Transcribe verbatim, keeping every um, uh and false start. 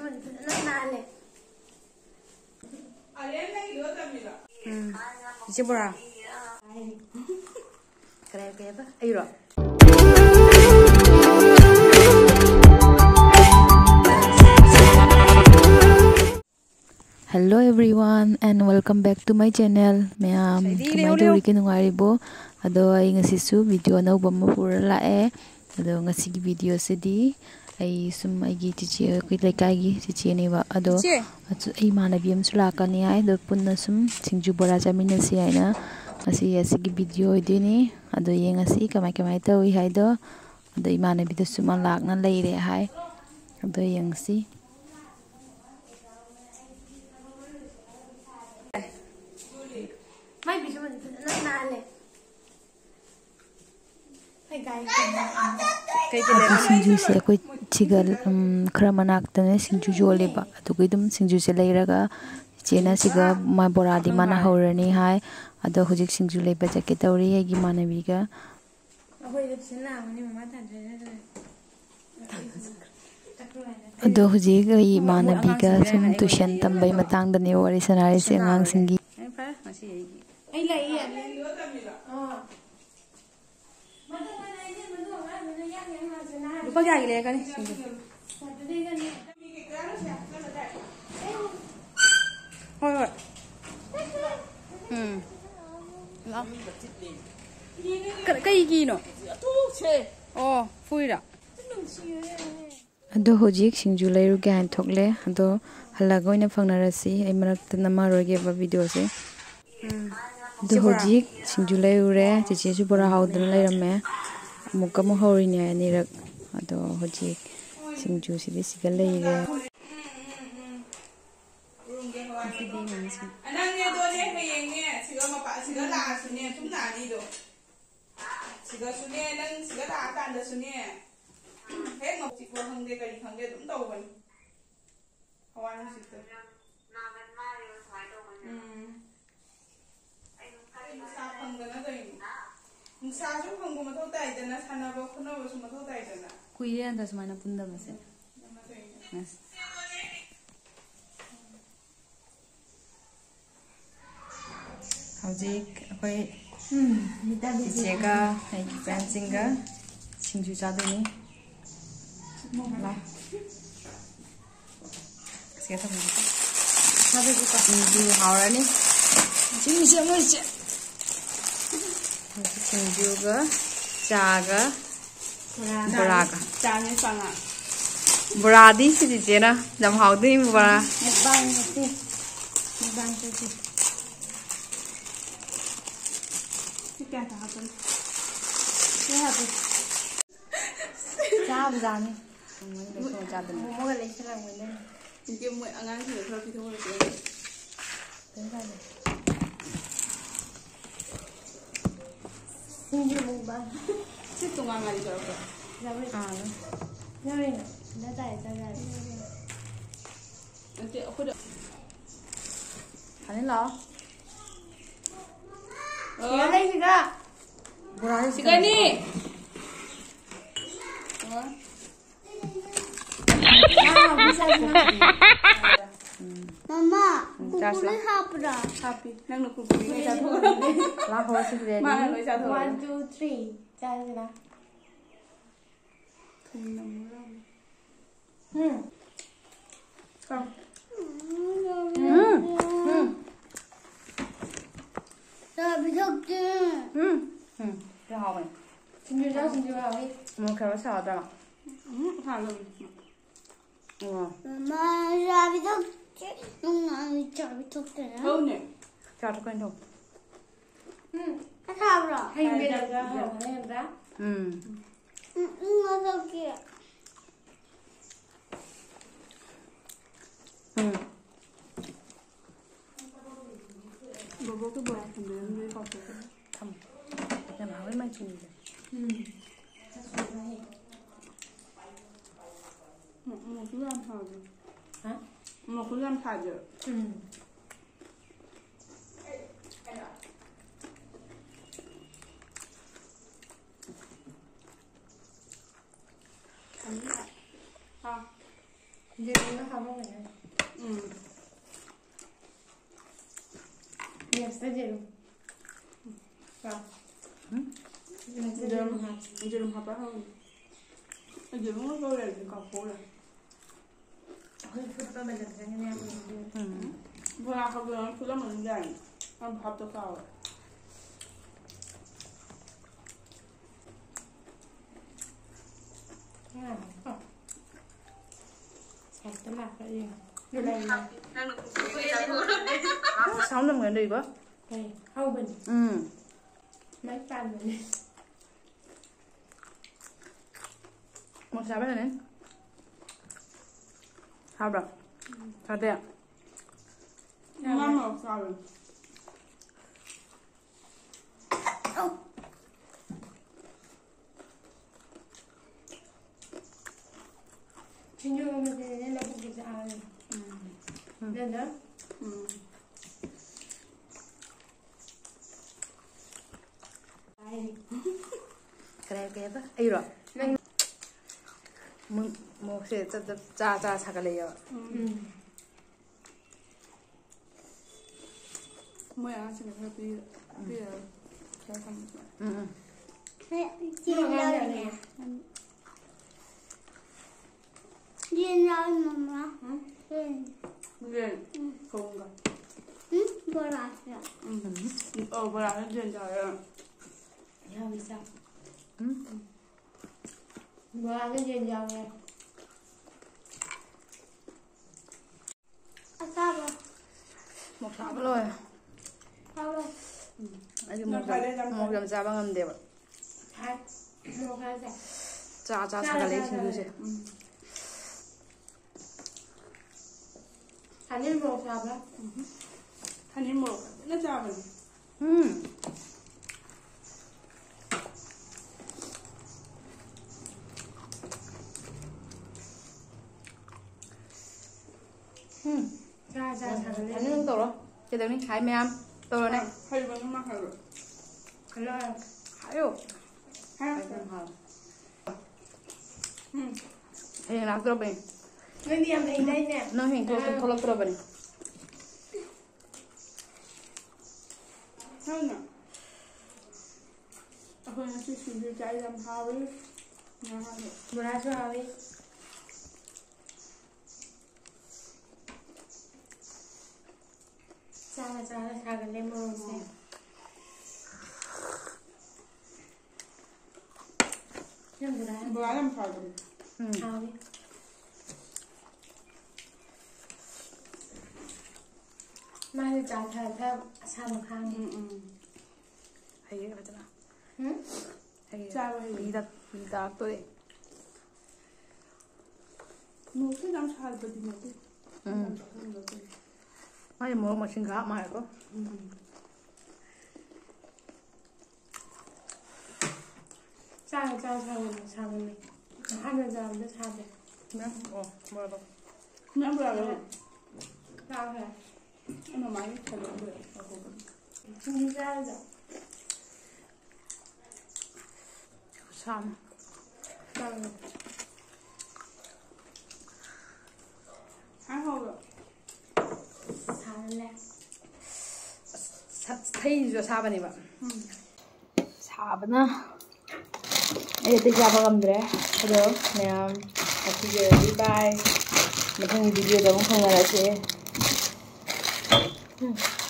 이제 뭐라? 그래 그래 봐. 이리 와. Hello everyone and welcome back to my channel. Mayam, kamay tawri ki nungaribo. Ado ay ngasisu video na ubam mo pura lae. Ado ngasigi video sidi ay sum ay gi chichi ko lekay gi chichi ni ba. Ado ay manabi am sulaka ni ay do punna sum sinju bora jamina si ay na. Ngasi asigi video ide ni. Ado ye ngasi kamay kamay tawi hay do. Ado ay manabi do sum lak na leire hay. Ado yang si Mai bisa nane. Hai guys. sinju se koi chigal khara manak tane sinju jole ba to koi dum sinju se leiraga chena siga ma bora di mana horani hai ado hujik sinju leba jake tawri egi manabi ga ahoi dipsina mani mama tandre ado hujik ai manabi ga sum tuition tambai matang dane wari sanari se ngang singi ai lai ya lupa kya gile kan hoi hoi hmm cái gì nó oh phui ra ado hojik singju leiru gan thokle ado halagoina phangnarasi ai marak tanama roge ba video se ado hojik singju leiru re chiche su bora haudra leirame muka mo hori ne ani rak ado hojik singju sidi siga leire anangnya do ne hayengnya siga mapa siga la sune tumna ni do siga sune nang siga la kan da sune he ngop ti ko hangge kari hangge dum taw ban hawan sikta na men ma yo sai do ban ai nu kai sa phangga na dai nu sa ju phanggu ma tho tai dana sana ba khono ba su ma tho tai dana kuire anda sumana punda mase yes hojik akoi chega ai friendsinga singju chadoni la sẽ thầm gì sao đây có singju haurani singju mo che singju ga cha ga bora ga cha ne sanga bora di si je na jam hau di bora mukbang ti mukbang ti क्या कहा तुम क्या है cha bu jani mo cha de mo ga le sala mo ne 이게 뭐 안gang 그 그렇게 되고 그래 괜찮아 sinju mukbang 칠 동안 가지 저렇게 잡을 à nyari na dai dai dai 근데 어디 hắn lo siga đây siga bora siga ni Mama, kukulai hapra. happy nang nu kupi ngai cha tho la ho si de ma ngai cha tho One, two, three. Chai na. Hmm. không Rồi bị thức chứ. ừ ừ cái hộp này Xin chú đâu, xin chú đâu đi. một cái sao ra thả luôn ừ Mama ra bị thức chứ. Không nào bị chọi bị thức rồi đó. không nhỉ cho nó quen thôi Ừ. Nó thao rồi. Hay biết được ra hả? Hay ra. ừ Ừ, nó đâu kìa. ừ bố bố cái bò thằng đấy nó vào cái thầm nhà máu với mai chùi Ừ. một một cái làm thảo rồi Hả? một cái làm thảo rồi Ừ. à Giờ nó không có này. Ừ. Giờ sẽ giờ luôn. Vào. Giờ sẽ giờ luôn hả? Giờ luôn hả hơn. Giờ nó có là còn khô rồi. Hơi phút ba mình làm cho anh em. Ừ. Vừa nào không được cứ làm mình dành. Không học được cao. À, không. Sạch cái mặt vậy đi. Như này là sáu năm người đi quá. đây, hâu bình. Ừ. Mấy pan rồi đi. Một sao bé này. Sao được? Sao đẹp? Ngon một sao rồi. Sinju mình thì nên là cũng bị sao này. Nên đó. Ừ. Đây. Cái cái đó. Ấy rồi. Một một sẽ cha cha cha cha cái này. Ừ. Mới ăn xong rồi bây bây giờ cho xong. Ừ. Chiên rau nè. Chiên rau mama. Chiên. Chiên. Không cả. Ừ, bora. Ừ. Ờ, bora nó chiên trời ơi. Nhau vì sao? Ừ. Bora cái gì giàu nè. Sao Một sao rồi. sao rồi? Ayo một jam một jam chaba ngamdre. Hai. Một hai sao? Cha cha thagatchari sinju se. Anh em một sao đó. Anh em một nó chào mình. Ừ. Ừ. Ra ra thằng Anh em tổ rồi. Cái đấy đi, hai mayam. Tổ rồi này. Hai bên nó hai rồi. cái lo. Hai rồi. Hai rồi. Ừ. Ini nak terus ni. Người đi ăn đây đây nè. Nah, ini kalau kalau terus ni. Mana? Aku yang sih sinju cai dalam hari. Nah, ada. Bora cho đi. Sao là sao là sao cái lemon xem. Nhưng bora. Bora dalam hari. Hmm. Sao đi. Mai thì chả thèm thêm sao một khang. Ừ ừ. Hay cái vậy nào. Ừ. Hay. Sao vậy? Đi đặt đi đặt tôi. Nó cái đám sao vậy đi nữa. Ừ. Ai mua mà xin gạo mà có. Ừ. Sao sao sao mình sao mình. Hai giờ giờ mới sao được. Nè, ồ, mua đâu. Nè, mua đâu. Sao hả? Nó máy thay đổi được. Không đi ra rồi. Sao? Sao rồi? Hai hôm rồi. Sao lên? thấy rồi sao vậy bạn? Sao vậy na? Đây thì chaba ngamdre. Hello, ma'am. Happy birthday. Bye. Mathng video đó không là gì.